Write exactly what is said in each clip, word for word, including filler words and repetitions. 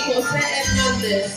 José Hernández.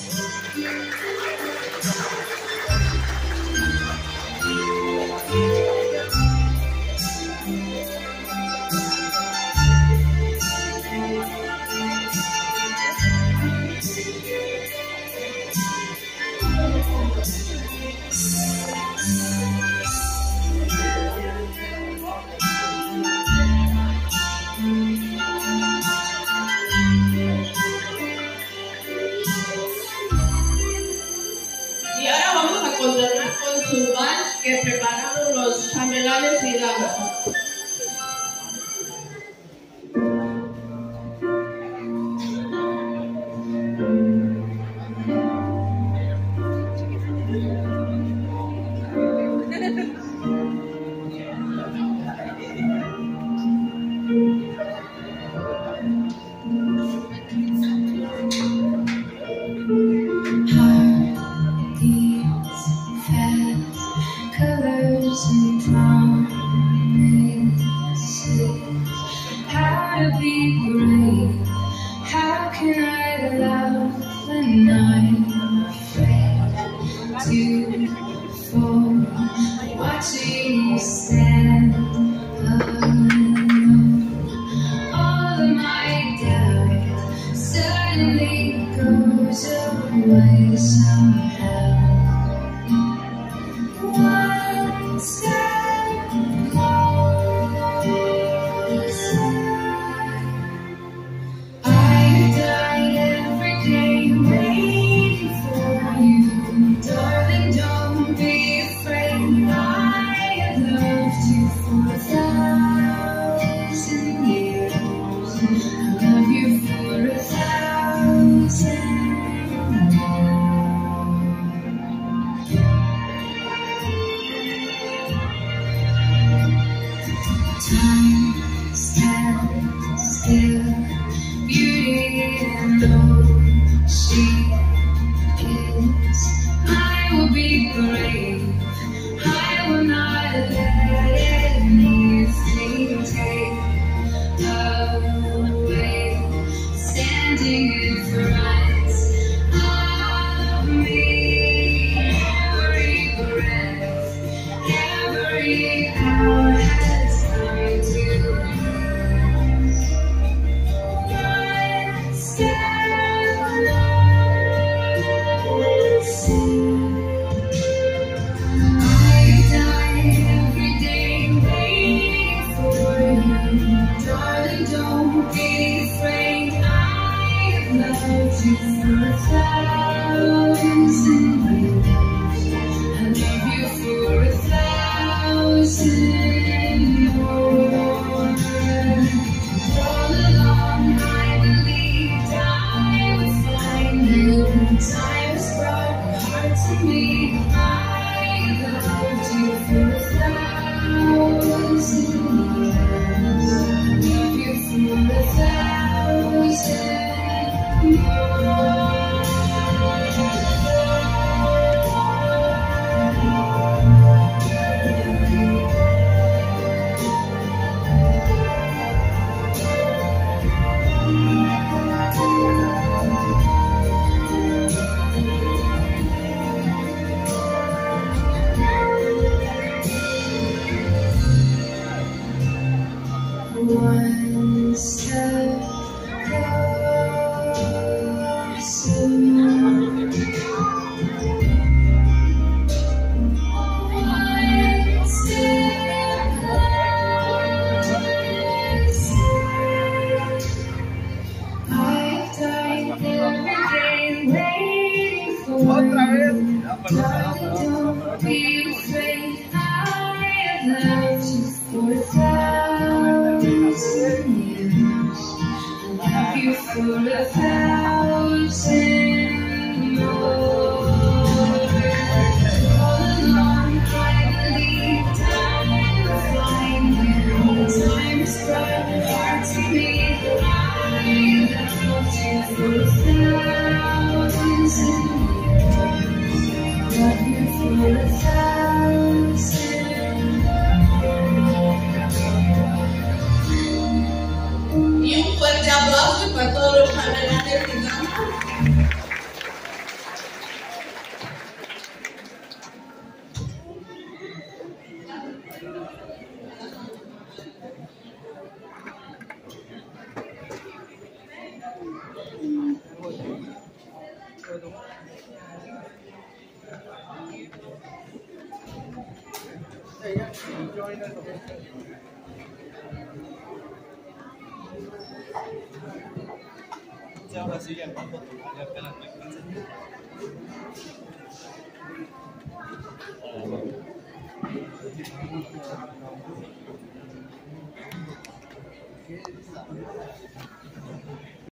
Y ahora vamos a continuar con su vals que prepararon los chambelanes y damas. Watching you stand alone, all of my doubt suddenly goes away somehow. One step closer, I die every day waiting for you, darling. Don't be afraid. I have loved you for a thousand years. I love you for a thousand more. Time stands still, beauty and all she is. I will be brave. I will not let anything take away. Standing in front of me, every breath, every hour has time to lose. One step closer. Darling, don't be afraid. I have loved you for a thousand years. I love you for a thousand more. All along I believed I would find you. Time has brought your heart to me. I have loved you for a thousand years. For a thousand more. One step closer. One step closer. I've died every day waiting for you. Darling, don't be afraid. I have loved you for a thousand years. I love you for a thousand more. All along I believed I would find you. Time has brought your heart to me. I have loved you for a thousand years. I love you for a thousand. Y un fuerte aplauso para todos los chambelanes. 这样的实验蛮多的，要跟他对抗。呃。